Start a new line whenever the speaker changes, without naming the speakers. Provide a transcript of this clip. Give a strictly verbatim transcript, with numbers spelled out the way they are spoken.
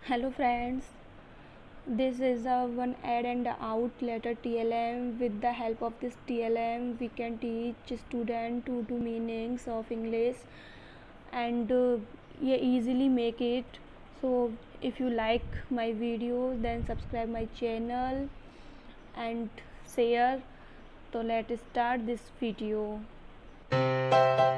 Hello friends, this is a one add and out letter T L M. With the help of this T L M we can teach student to do meanings of English and uh, yeah, easily make it. So if you like my video, then subscribe my channel and share. So let's start this video.